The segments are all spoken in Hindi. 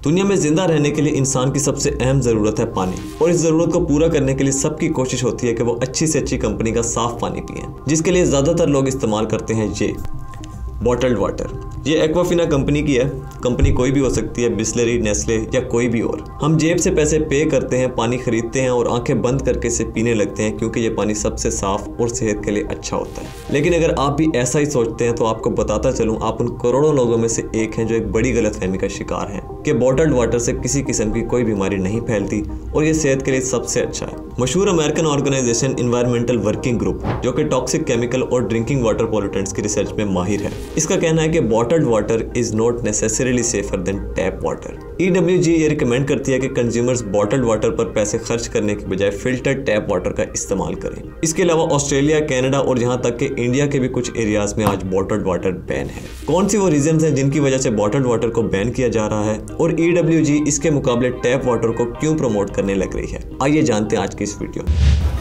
दुनिया में जिंदा रहने के लिए इंसान की सबसे अहम ज़रूरत है पानी, और इस ज़रूरत को पूरा करने के लिए सबकी कोशिश होती है कि वो अच्छी से अच्छी कंपनी का साफ पानी पिएं, जिसके लिए ज़्यादातर लोग इस्तेमाल करते हैं ये बॉटल्ड वाटर। ये एक्वाफिना कंपनी की है। कंपनी कोई भी हो सकती है, बिस्लरी, नेस्ले या कोई भी और। हम जेब से पैसे पे करते हैं, पानी खरीदते हैं और आंखें बंद करके इसे पीने लगते हैं, क्योंकि ये पानी सबसे साफ और सेहत के लिए अच्छा होता है। लेकिन अगर आप भी ऐसा ही सोचते हैं तो आपको बताता चलूं, आप उन करोड़ों लोगों में से एक हैं जो एक बड़ी गलतफहमी का शिकार हैं कि बॉटल्ड वाटर से किसी किस्म की कोई बीमारी नहीं फैलती और ये सेहत के लिए सबसे अच्छा है। मशहूर American organisation environmental working group, जो कि टॉक्सिक केमिकल और ड्रिंकिंग वाटर पॉल्यूटेंट्स की रिसर्च में माहिर है, इसका कहना है कि bottled water is not necessarily safer than tap water. EWG ये रिकमेंड करती है कि कंज्यूमर्स बॉटल्ड वाटर पर पैसे खर्च करने के बजाय फिल्टर्ड टैप वाटर का इस्तेमाल करें। इसके अलावा ऑस्ट्रेलिया, कनाडा और यहाँ तक कि इंडिया के भी कुछ एरियाज में आज बॉटल्ड वाटर बैन है। कौन सी वो रीजंस हैं जिनकी वजह से बॉटल्ड वाटर को बैन किया जा रहा है और EWG इसके मुकाबले टैप वाटर को क्यों प्रमोट करने लग रही है, आइए जानते हैं आज की इस वीडियो में।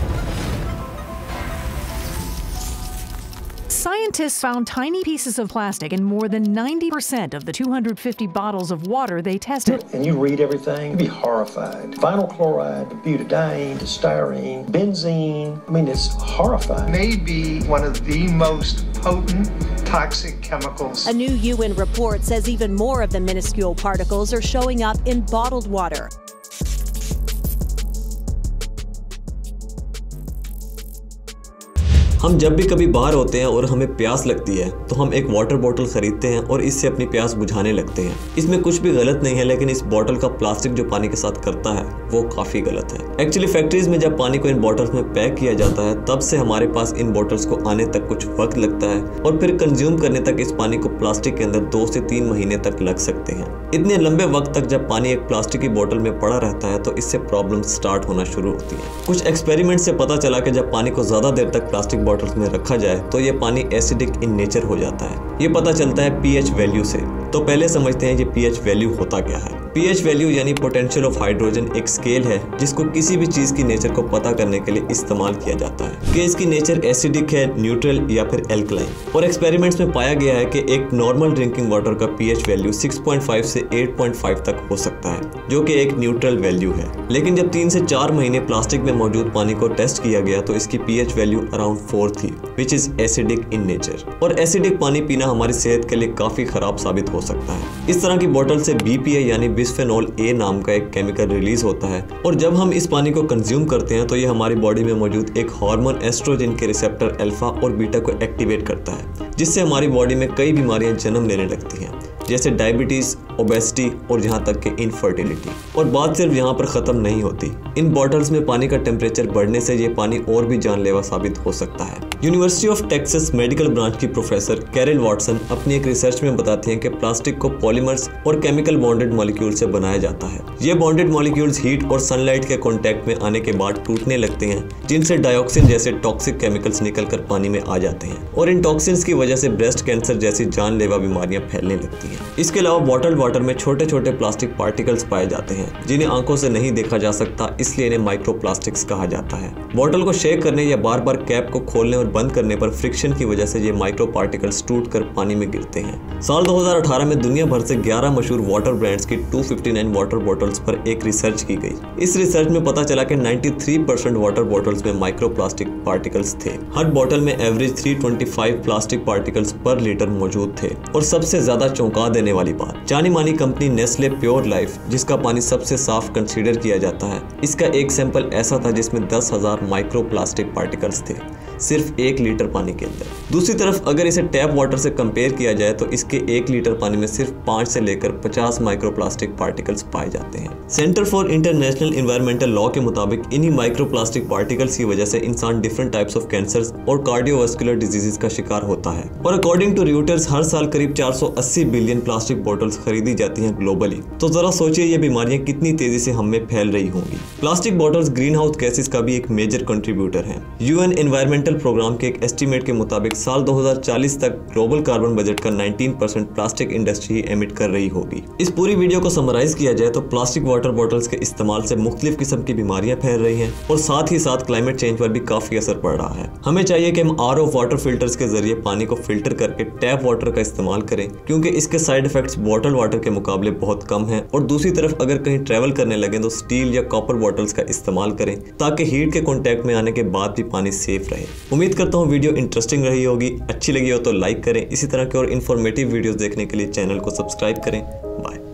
Scientists found tiny pieces of plastic in more than 90% of the 250 bottles of water they tested. And you read everything, you'd be horrified. Vinyl chloride, butadiene, styrene, benzene. I mean, it's horrifying. Maybe one of the most potent toxic chemicals. A new UN report says even more of the minuscule particles are showing up in bottled water. हम जब भी कभी बाहर होते हैं और हमें प्यास लगती है तो हम एक वाटर बोतल खरीदते हैं और इससे अपनी प्यास बुझाने लगते हैं। इसमें कुछ भी गलत नहीं है, लेकिन इस बोतल का प्लास्टिक जो पानी के साथ करता है वो काफी गलत है। एक्चुअली फैक्ट्रीज में जब पानी को इन बोतल्स में पैक किया जाता है तब से हमारे पास इन बोतल्स को आने तक कुछ वक्त लगता है और फिर कंज्यूम करने तक इस पानी को प्लास्टिक के अंदर 2 से 3 महीने तक लग सकते हैं। इतने लंबे वक्त तक जब पानी एक प्लास्टिक की बोतल में पड़ा रहता है तो इससे प्रॉब्लम स्टार्ट होना शुरू होती है। कुछ एक्सपेरिमेंट से पता चला कि जब पानी को ज्यादा देर तक प्लास्टिक बोतल्स में रखा जाए तो ये पानी एसिडिक इन नेचर हो जाता है। ये पता चलता है pH वैल्यू से। तो पहले समझते हैं ये pH वैल्यू होता क्या है। pH वैल्यू यानी पोटेंशियल ऑफ हाइड्रोजन एक स्केल है जिसको किसी भी चीज की नेचर को पता करने के लिए इस्तेमाल किया जाता है कि इसकी नेचर एसिडिक है, न्यूट्रल या फिर एल्कलाइन। और एक्सपेरिमेंट्स में पाया गया है कि एक नॉर्मल ड्रिंकिंग वाटर का pH वैल्यू 6.5 से 8.5 तक हो सकता है, जो कि एक न्यूट्रल वैल्यू है। लेकिन जब 3 से 4 महीने प्लास्टिक में मौजूद पानी को टेस्ट किया गया तो इसकी pH वैल्यू अराउंड 4 थी, which is acidic in nature. और एसिडिक पानी पीना हमारी सेहत के लिए काफी खराब साबित हो सकता है। इस तरह की बोतल से BPA यानी बिस्फेनॉल A नाम का एक केमिकल रिलीज होता है और जब हम इस पानी को कंज्यूम करते हैं तो ये हमारी बॉडी में मौजूद एक हार्मोन एस्ट्रोजन के रिसेप्टर अल्फा और बीटा को एक्टिवेट करता है, जिससे हमारी बॉडी में कई बीमारियां जन्म लेने लगती हैं, जैसे डायबिटीज, ओबेसिटी और यहाँ तक कि इनफर्टिलिटी। और बात सिर्फ यहाँ पर ख़त्म नहीं होती। इन बॉटल्स में पानी का टेम्परेचर बढ़ने से ये पानी और भी जानलेवा साबित हो सकता है। University of Texas medical branch की प्रोफेसर कैरल वॉटसन अपनी एक रिसर्च में बताती हैं कि प्लास्टिक को पॉलीमर्स और केमिकल बॉन्डेड मॉलिक्यूल से बनाया जाता है। ये बॉन्डेड मॉलिक्यूल्स हीट और सनलाइट के कॉन्टैक्ट में आने के बाद टूटने लगते हैं, जिनसे डाइऑक्सिन जैसे टॉक्सिक केमिकल्स निकलकर पानी में आ जाते हैं और इन टॉक्सिन्स की वजह से ब्रेस्ट कैंसर जैसी जानलेवा बीमारियां फैलने लगती हैं। इसके अलावा बॉटल्ड वाटर में छोटे छोटे प्लास्टिक पार्टिकल्स पाए जाते हैं जिन्हें आंखों से नहीं देखा जा सकता, इसलिए इन्हें माइक्रोप्लास्टिक्स कहा जाता है। बॉटल को शेक करने या बार बार कैप को खोलने और बंद करने पर फ्रिक्शन की वजह से ये माइक्रो पार्टिकल्स टूटकर पानी में गिरते हैं। साल 2018 में दुनिया भर से 11 मशहूर वाटर ब्रांड्स की 259 वाटर बॉटल्स पर एक रिसर्च की गई। इस रिसर्च में पता चला कि 93% वाटर बॉटल्स में माइक्रोप्लास्टिक पार्टिकल्स थे। हर बॉटल में average 325 plastic particles per litre मौजूद थे। और सबसे ज्यादा चौंका देने वाली बात, जानी मानी कंपनी नेस्ले प्योर लाइफ, जिसका पानी सबसे साफ कंसीडर किया जाता है, इसका एक सैंपल ऐसा था जिसमें 10,000 माइक्रोप्लास्टिक पार्टिकल्स थे सिर्फ 1 लीटर पानी के अंदर। दूसरी तरफ अगर इसे टैप वाटर से कंपेयर किया जाए तो इसके 1 लीटर पानी में सिर्फ 5 से लेकर 50 माइक्रोप्लास्टिक पार्टिकल्स पाए जाते हैं। Centre for international environmental law के मुताबिक इन्हीं माइक्रोप्लास्टिक पार्टिकल्स की वजह से इंसान डिफरेंट टाइप्स ऑफ कैंसर्स और कार्डियोवास्कुलर डिजीजेस का शिकार होता है। और अकॉर्डिंग टू रॉयटर्स हर साल करीब 480 बिलियन प्लास्टिक बोतल्स खरीदी जाती हैं ग्लोबली। तो जरा सोचिए ये बीमारियां कितनी तेजी से हम में फैल रही होंगी। Plastic bottles greenhouse gases का भी एक मेजर कंट्रीब्यूटर है। UN एनवायरमेंटल एनवायरमेंटल प्रोग्राम के एक एस्टीमेट के मुताबिक साल 2040 तक ग्लोबल कार्बन बजट का 19% प्लास्टिक इंडस्ट्री ही एमिट कर रही होगी। इस पूरी वीडियो को समराइज किया जाए तो प्लास्टिक वाटर बॉटल्स के इस्तेमाल से मुख्तलिफ किस्म की बीमारियां फैल रही हैं और साथ ही साथ क्लाइमेट चेंज पर भी काफी असर पड़ रहा है। हमें चाहिए कि हम RO वाटर फिल्टर्स के जरिए पानी को फिल्टर करके टैप वाटर का इस्तेमाल करें, क्योंकि इसके साइड इफेक्ट्स बॉटल वाटर के मुकाबले बहुत कम हैं। और दूसरी तरफ अगर कहीं ट्रैवल करने लगे तो स्टील या कॉपर बॉटल्स का इस्तेमाल करें ताकि हीट के कॉन्टैक्ट में आने के बाद भी पानी सेफ रहे। उम्मीद करता हूँ वीडियो इंटरेस्टिंग रही होगी। अच्छी लगी हो तो लाइक करें। इसी तरह के और इन्फॉर्मेटिव वीडियोस देखने के लिए चैनल को सब्सक्राइब करें। बाय।